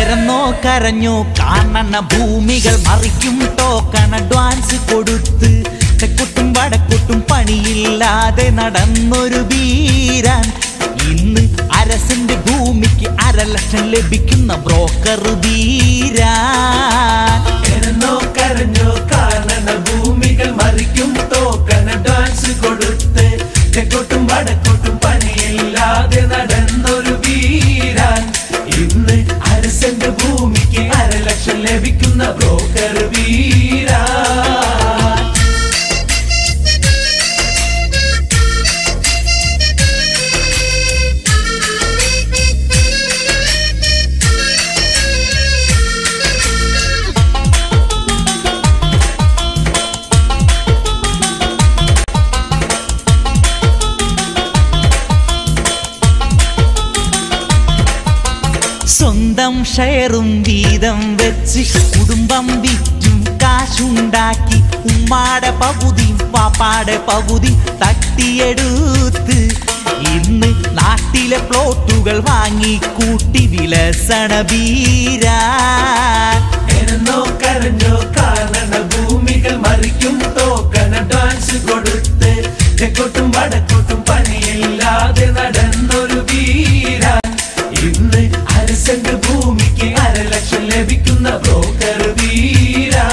എരന്നോ കരഞ്ഞോ കാണണ ഭൂമികൾ മറിക്കും ടോക്കണ അഡ്വാൻസ് കൊടുത്ത് തെക്കൊട്ടും വടക്കൊട്ടും പണിയില്ലാതെ നടന്നൊരു വീരൻ ഇന്ന് അരസന്റെ ഭൂമിക്ക് 1.5 ലക്ഷം ലഭിക്കുന്ന ബ്രോക്കർ വീരൻ. എരന്നോ കരഞ്ഞോ കാണണ ഭൂമികൾ മറിക്കും ടോക്കൺ അഡ്വാൻസ് കൊടുത്ത് തെക്കോട്ടും വടക്കോട്ടും പണിയില്ലാതെ നടന്നൊരു വീരൻ ഇന്ന് അരസന്റെ ഭൂമിക്ക് 1.5 ലക്ഷം ലഭിക്കുന്ന ബ്രോക്കർ വീരൻ. സ്വന്തം ഷെയറും വീതം വെച്ച് കുടുംബം വിറ്റും കാശുണ്ടാക്കി ഉമ്മാടെ പകുതിയും പാപ്പാടെ പകുതി തട്ടിയെടുത്ത് ഇന്ന് നാട്ടിലെ പ്ലോട്ടുകൾ വാങ്ങി കൂട്ടി വിലസണ വീരൻ. എരന്നോ കരഞ്ഞോ കാണണ ഭൂമികൾ മറിക്കും ടോക്കൺ അഡ്വാൻസ് കൊടുത്ത് തെക്കോട്ടും വടക്കോട്ടും പണിയില്ലാതെ നടന്നൊരു വീരൻ ഇന്ന് അരസന്റെ ഭൂമിക്ക് 1.5 ലക്ഷം ലഭിക്കുന്ന ബ്രോക്കർ വീരൻ.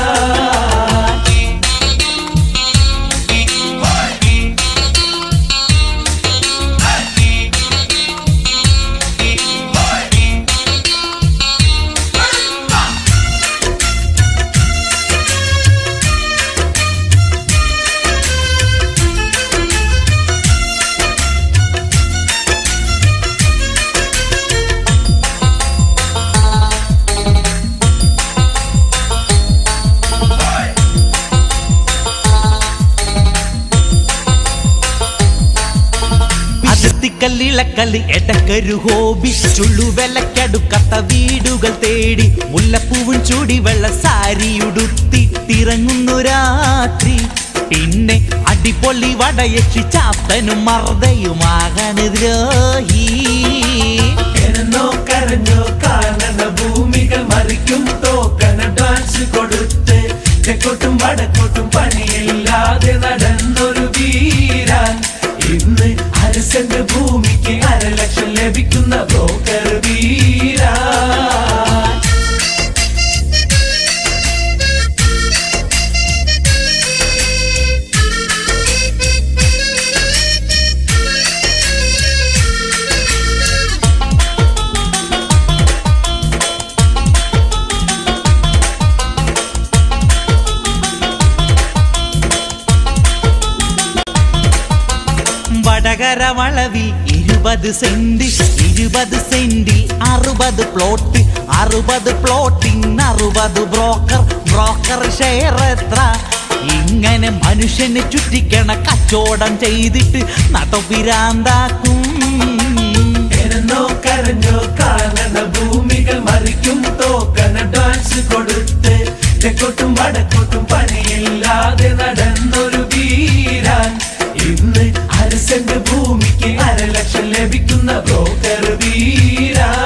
ിളക്കളി എടക്കൊരു ഹോബി ചുള്ളുവെലക്കടുക്കത്ത വീടുകൾ തേടി മുല്ലപ്പൂവും ചൂടി വെള്ള സാരിയുടുത്തി തിറങ്ങുന്നു രാത്രി പിന്നെ അടിപൊളി വടയക്ഷി ചാത്തനും മർദ്ദയുമാകാന് ദ്രോഹി. എരന്നോ കരഞ്ഞോ കാണണ ഭൂമികൾ മറിക്കും ടോക്കൺ അഡ്വാൻസ് കൊടുത്ത് തെക്കോട്ടും വടക്കോട്ടും പണിയില്ലാതെ നടന്നൊരു വീരൻ ഇന്ന് അരസന്റെ ഭൂമിക്ക് 1.5 ലക്ഷം ലഭിക്കുന്ന ബ്രോക്കർ വീരൻ. വടകര വളവിൽ 20 സെന്റ് 20 സെന്റിൽ 60 പ്ലോട്ട് 60 പ്ലോട്ടിന് 60 ബ്രോക്കർ ഷെയർ എത്ര? ഇങ്ങനെ മനുഷ്യനെ ചുറ്റിക്കണ കച്ചവടം ചെയ്തിട്ട് നട്ടപിരാന്താക്കും. എരന്നോ കരഞ്ഞോ കാണണ ഭൂമികൾ മറിക്കും ടോക്കൺ അഡ്വാൻസ് കൊടുത്ത് തെക്കോട്ടും വടക്കോട്ടും പണിയില്ലാതെ നടന്നൊരു വീരൻ ഇന്ന് അരസന്റെ ഭൂമിക്ക് 1.5 ലക്ഷം ലഭിക്കുന്ന ബ്രോക്കർ വീരൻ.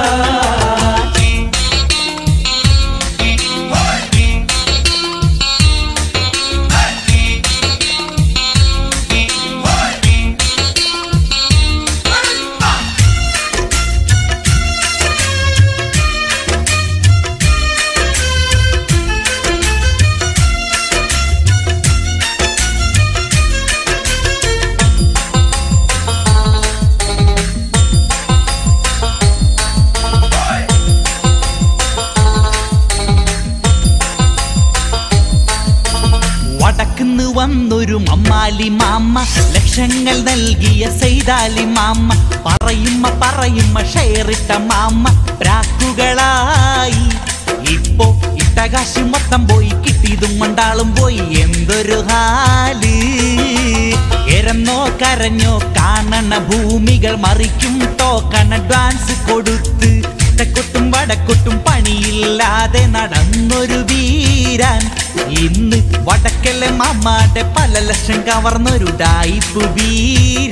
വന്നൊരു മമ്മാലി മാമ്മ ലക്ഷങ്ങൾ നൽകിയ സൈതാലി മാമ്മ പറയുമ്മ ഷെയറിട്ട മാമ്മ പ്രാക്കുകളായി. ഇപ്പോ ഇട്ടകാശി മൊത്തം പോയി കിട്ടിയതും മണ്ടാളും പോയി എന്തൊരു ഹാല്. എരന്നോ കരഞ്ഞോ കാണണ ഭൂമികൾ മറിക്കും ടോക്കൺ അഡ്വാൻസ് കൊടുത്ത് തെക്കൊട്ടും വടക്കൊട്ടും പണിയില്ലാതെ നടന്നൊരു വീരൻ ഇന്ന് വടക്കലെ മാമാടെ 1.5 ലക്ഷം കവർന്നൊരു ഡായിപ്പ്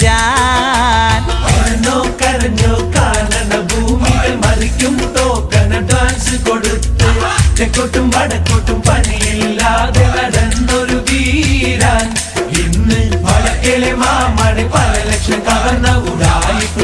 വീരൻ. കരഞ്ഞോ കാണണ ഭൂമികൾ മറിക്കും ടോക്കൺ ഡാൻസ് കൊടുത്ത് തെക്കോട്ടും വടക്കോട്ടും പണിയില്ലാതെ നടന്നൊരു വീരൻ ഇന്ന് വളക്കലെ മാമണി പല ലക്ഷം കവർന്ന ഉടായി